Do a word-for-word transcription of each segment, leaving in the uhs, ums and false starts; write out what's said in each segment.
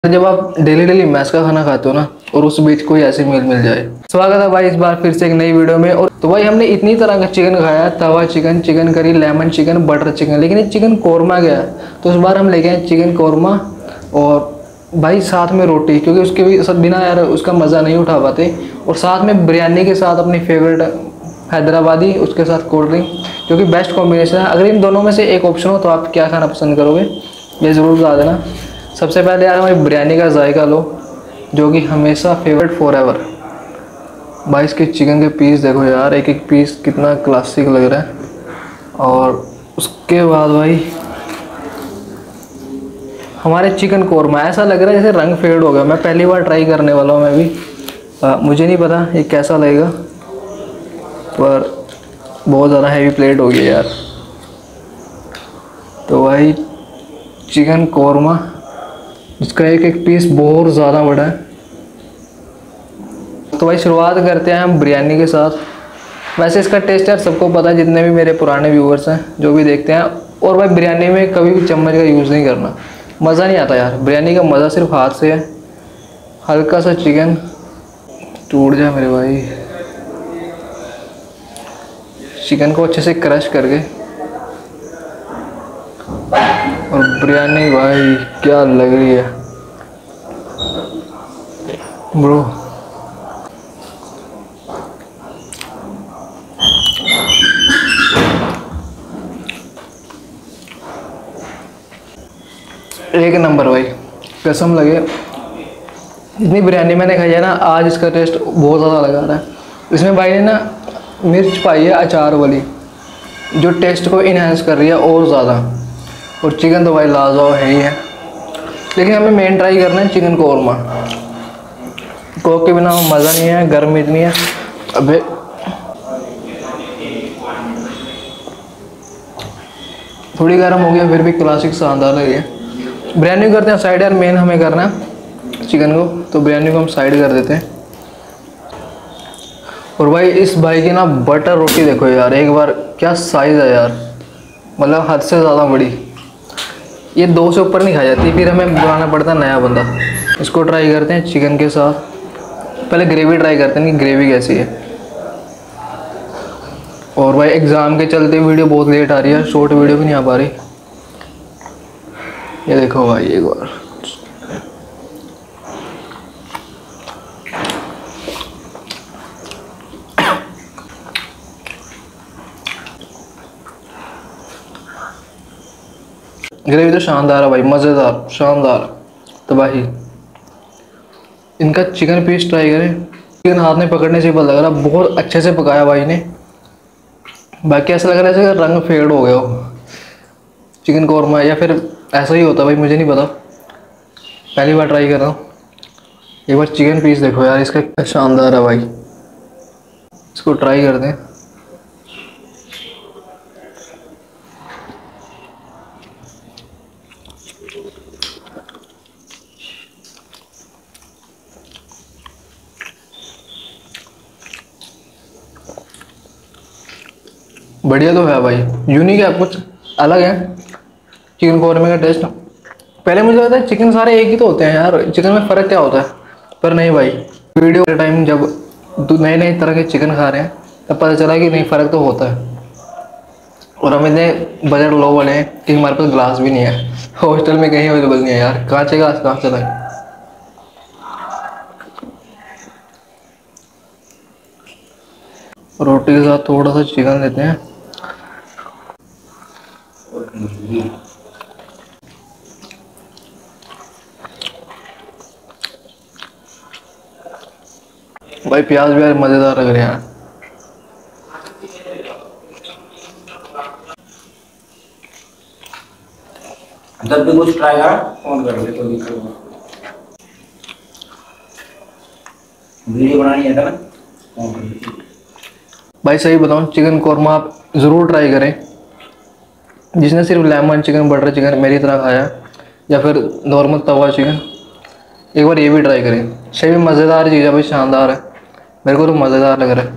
जब आप daily daily mess का खाना खाते हो ना और उस बीच कोई ऐसी मील मिल जाए। स्वागत है भाई इस बार फिर से एक नई वीडियो में। और तो भाई हमने इतनी तरह का चिकन खाया, तवा chicken, chicken curry, lemon chicken, butter chicken, लेकिन ये चिकन कोरमा गया। तो इस बार हम लेके आए चिकन कोरमा और भाई साथ में रोटी, क्योंकि उसके भी सब बिना यार उसका मज़ा नहीं उठा पाते। और साथ में बिरयानी के साथ अपनी फेवरेट हैदराबादी, उसके साथ कोल्ड ड्रिंक, जो कि बेस्ट कॉम्बिनेशन है। अगर इन दोनों में से एक ऑप्शन हो तो आप क्या खाना पसंद करोगे, ये ज़रूर बता देना। सबसे पहले यार हमारी बिरयानी का जायका लो, जो कि हमेशा फेवरेट फॉर एवर। भाई इसके चिकन के पीस देखो यार, एक एक पीस कितना क्लासिक लग रहा है। और उसके बाद भाई हमारे चिकन कोरमा, ऐसा लग रहा है जैसे रंग फेड हो गया। मैं पहली बार ट्राई करने वाला हूँ मैं भी। आ, मुझे नहीं पता ये कैसा लगेगा, पर बहुत ज़्यादा हैवी प्लेट हो गई यार। तो भाई चिकन कोरमा, इसका एक एक पीस बहुत ज़्यादा बड़ा है। तो भाई शुरुआत करते हैं हम बिरयानी के साथ। वैसे इसका टेस्ट यार सबको पता है, जितने भी मेरे पुराने व्यूवर्स हैं जो भी देखते हैं। और भाई बिरयानी में कभी भी चम्मच का यूज़ नहीं करना, मज़ा नहीं आता यार। बिरयानी का मज़ा सिर्फ हाथ से है। हल्का सा चिकन टूट जाए मेरे भाई, चिकन को अच्छे से क्रश करके। और बिरयानी भाई क्या लग रही है ब्रो। एक नंबर भाई, कसम लगे। इतनी बिरयानी मैंने खाई है ना, आज इसका टेस्ट बहुत ज़्यादा लगा रहा है। इसमें भाई ने ना मिर्च पाई है अचार वाली, जो टेस्ट को इन्हेंस कर रही है और ज़्यादा। और चिकन तो भाई लाजवाब है ही है। लेकिन हमें मेन ट्राई करना है चिकन कोरमा। कोक के बिना मज़ा नहीं है, गर्म इतनी है। अबे थोड़ी गर्म हो गया फिर भी क्लासिक शानदार लग रही है। बिरयानी करते हैं साइड यार, मेन हमें करना है चिकन को। तो बिरयानी को हम साइड कर देते हैं। और भाई इस भाई की ना बटर रोटी देखो यार, एक बार क्या साइज़ है यार, मतलब हद से ज़्यादा बड़ी। ये दो से ऊपर नहीं खाई जाती, फिर हमें बुलाना पड़ता है नया बंदा। इसको ट्राई करते हैं चिकन के साथ। पहले ग्रेवी ट्राई करते हैं कि ग्रेवी कैसी है। और भाई एग्ज़ाम के चलते वीडियो बहुत लेट आ रही है, शॉर्ट वीडियो भी नहीं आ पा रही। ये देखो भाई एक बार, ग्रेवी तो शानदार है भाई, मज़ेदार, शानदार, तबाही। इनका चिकन पीस ट्राई करें। चिकन हाथ में पकड़ने से पता लग रहा बहुत अच्छे से पकाया भाई ने। बाकी ऐसा लग रहा है जैसे रंग फेड हो गया हो चिकन कोरमा, या फिर ऐसा ही होता भाई, मुझे नहीं पता, पहली बार ट्राई कर रहा हूँ। एक बार चिकन पीस देखो यार, इसका क्या शानदार है भाई। इसको ट्राई करते हैं। बढ़िया तो है भाई, यूनिक है, कुछ अलग है चिकन कोरमा का टेस्ट। पहले मुझे लगता है चिकन सारे एक ही तो होते हैं यार, चिकन में फ़र्क क्या होता है, पर नहीं भाई। वीडियो के टाइम जब नए नए तरह के चिकन खा रहे हैं तब पता चला कि नहीं, फ़र्क तो होता है। और हम इतने बजट लो वाले हैं कि हमारे पास ग्लास भी नहीं है, हॉस्टल में कहीं अवेलेबल नहीं है यार, कांच ग्लास कहाँ से लाए। रोटी के साथ थोड़ा सा चिकन लेते हैं। भाई प्याज भी यार मज़ेदार लग रहे हैं। जब भी कुछ ट्राई करा फोन कर ले, कोई दिक्कत नहीं। वीडियो बनानी है ना, फोन कर ले। भाई सही बताऊं, चिकन कोरमा आप ज़रूर ट्राई करें। जिसने सिर्फ लेमन चिकन, बटर चिकन मेरी तरह खाया, या फिर नॉर्मल तवा चिकन, एक बार ये भी ट्राई करें। सही में मज़ेदार चीज़ है भाई, शानदार है। मेरे को तो मज़ेदार लग रहा है।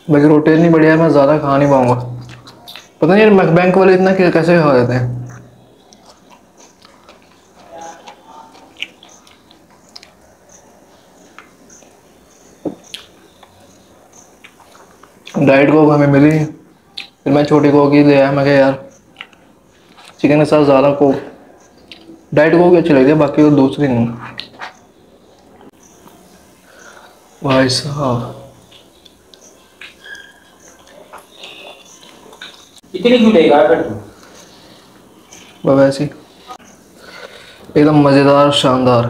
बाकी रोटी इतनी बढ़िया है, मैं ज़्यादा खा नहीं पाऊंगा। पता नहीं यार मैकबैंक वाले इतना कै- कैसे खा लेते हैं। डाइट कोक हमें मिली नहीं, फिर मैं छोटी कोक ही ले आया। मैं कहा यार चिकन के साथ ज़्यादा कोक, डाइट कोक ही अच्छी लगती है, बाकी वो दूसरी नहीं। भाई साहब इतनी क्यों लेगा फिर तू? बस वैसी एकदम मज़ेदार शानदार।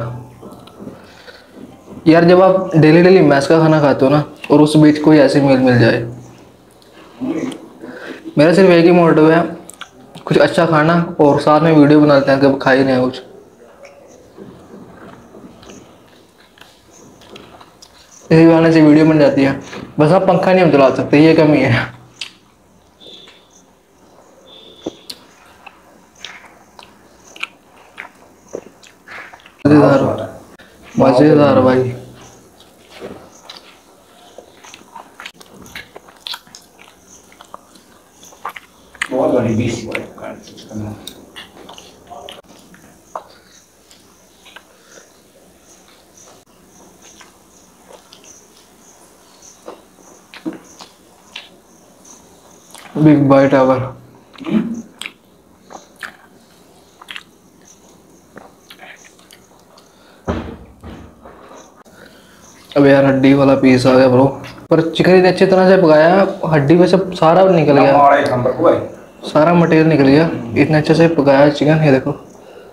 यार जब आप डेली डेली मैस का खाना खाते हो ना, और उस बीच कोई ऐसी मील मिल जाए, मेरा सिर्फ एक ही मोटिव है, कुछ अच्छा खाना और साथ में वीडियो बनाते हैं कि खा ही नहीं है कुछ। इसी बहाने से वीडियो बन जाती है। बस आप पंखा नहीं हम चला सकते, ये कमी है। मज़ेदार मज़ेदार भाई। बहुत बड़ी बीस चिकन। Big bite ever. अब यार हड्डी वाला पीस आ गया ब्रो, पर चिकन इतनी अच्छी तरह से पकाया, हड्डी में से सारा निकल गया, सारा मटेरियल निकल गया। इतने अच्छे से पकाया चिकन, ये देखो।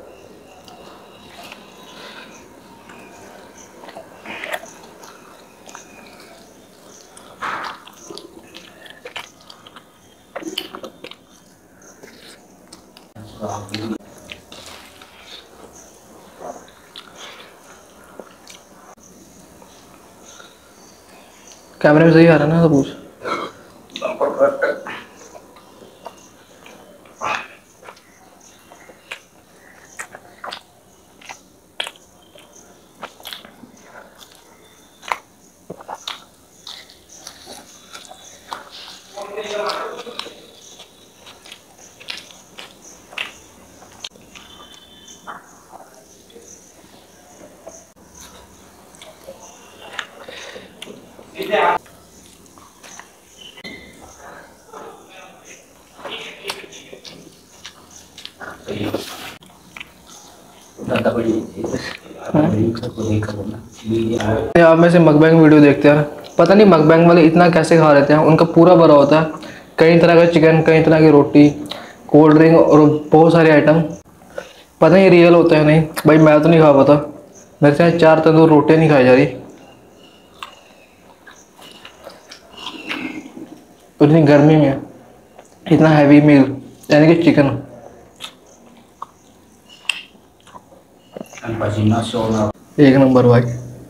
कैमरे में सही आ रहा है ना सब कुछ? आप में से मकबैंग वीडियो देखते हैं ना, पता नहीं मकबैंग वाले इतना कैसे खा लेते हैं। उनका पूरा भरा होता है, कई तरह का चिकन, कई तरह की रोटी, कोल्ड ड्रिंक और बहुत सारे आइटम। पता नहीं रियल होता है नहीं भाई, मैं तो नहीं खा पाता। मेरे से चार तंदूर रोटियाँ नहीं खाई जा रही, इतनी गर्मी में इतना हैवी मील, यानी कि चिकन। एक नंबर भाई।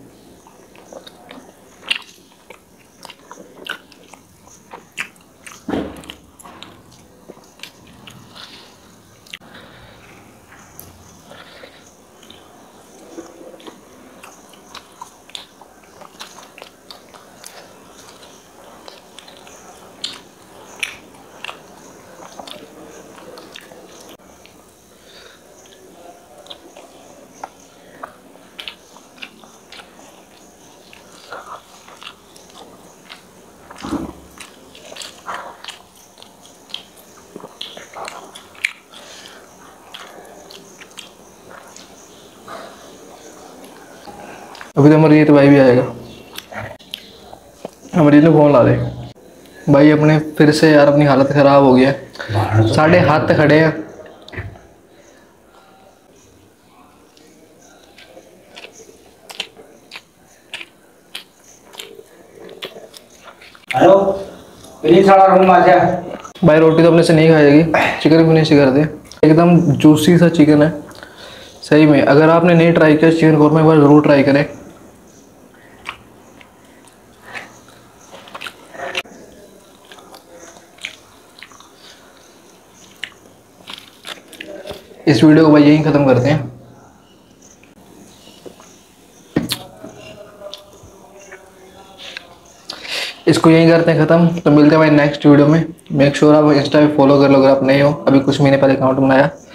अभी तो अमरजीत भाई भी आएगा, अमरजीत ने फोन ला दे भाई अपने। फिर से यार अपनी हालत ख़राब हो गया है, साढ़े हाथ खड़े हैं। हेलो, प्लीज सारा रूम आ जा। भाई रोटी तो अपने से नहीं खाएगी, चिकन फिनिश कर दे। एकदम जूसी सा चिकन है सही में। अगर आपने नहीं ट्राई किया चिकन कौरमा, एक बार ज़रूर ट्राई करें। इस वीडियो को भाई यहीं ख़त्म करते हैं। इसको यहीं करते हैं ख़त्म। तो मिलते हैं भाई नेक्स्ट वीडियो में। मेक श्योर आप इंस्टा पे फॉलो कर लो अगर आप नए हो, अभी कुछ महीने पहले अकाउंट बनाया।